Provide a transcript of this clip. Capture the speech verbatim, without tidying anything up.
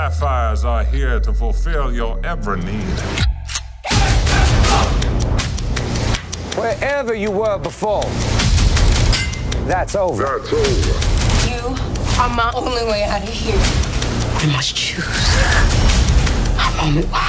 sapphires are here to fulfill your every need. Wherever you were before, that's over. That's over. You are my only way out of here. I must choose. I'm only wise.